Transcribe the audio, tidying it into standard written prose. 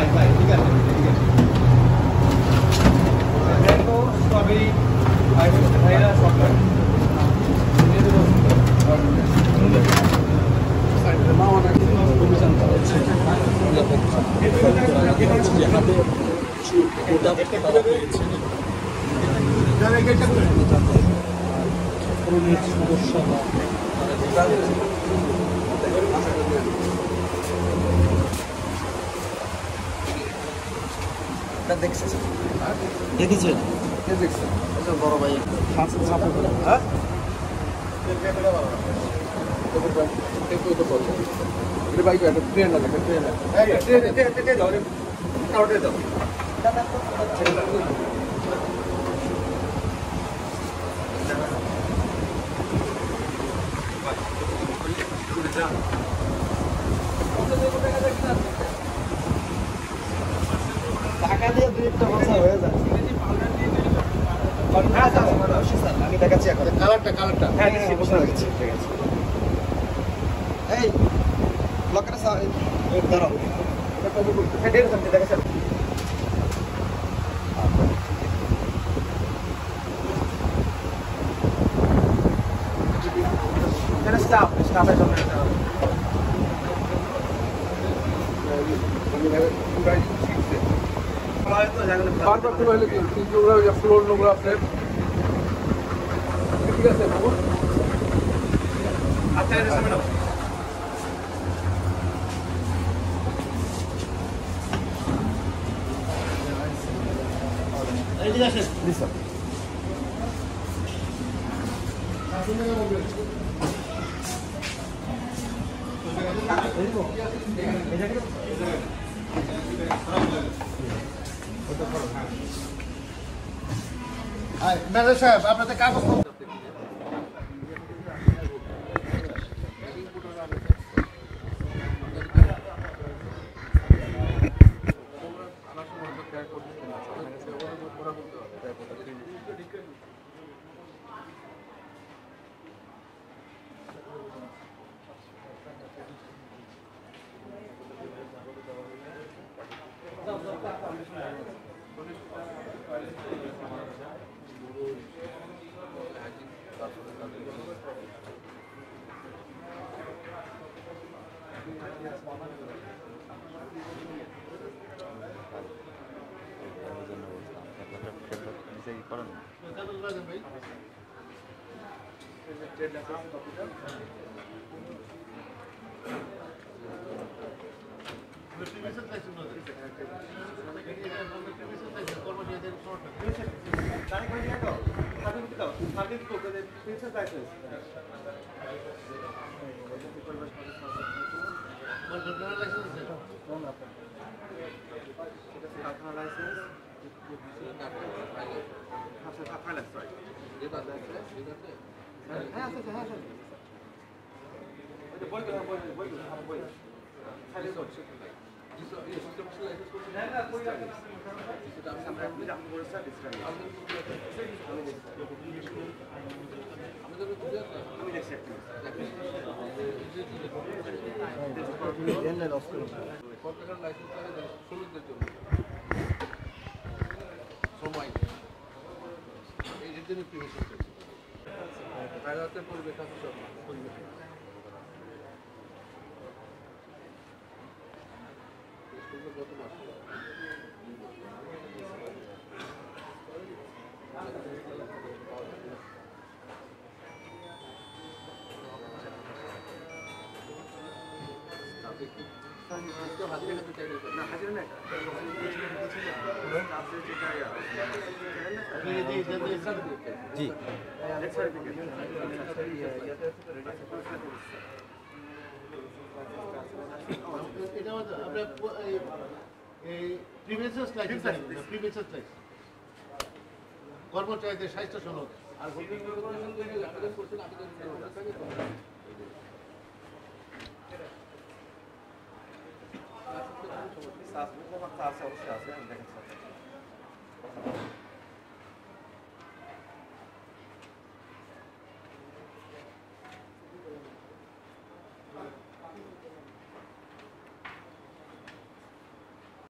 বড় ভাই টাকা দিয়ে দুই একটা বছর হয়ে যায় আমি দেখাচ্ছি এখন কালারটা হ্যাঁ বুঝতে পেরেছি ঠিক আছে এই ব্লকের ধরো হ্যাঁ ডেট করতে দেখাচ্ছি এখানে স্টাফের জন্য বারবার তো হলে কি ফ্লোর নোংরা আপনার ঠিক আছে আচ্ছা এটা সামনে নাও এই দিকে আসেন জি স্যার ম্যানেজার সাহেব আপনাদের কাগজ জি এটা আমরা এই প্রিভিয়াস লাইসেন্স কর্মচারীদের স্বাস্থ্য সনদ আর আবেদন করছেন আবেদন